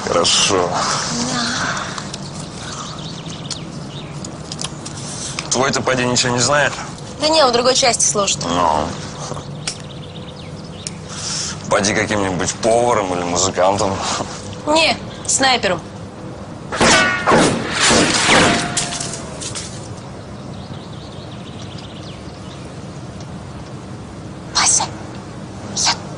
Хорошо. Твой-то поди ничего не знает? Да не, он в другой части служит. Ну. Поди каким-нибудь поваром или музыкантом. Не, снайпером. Вася, я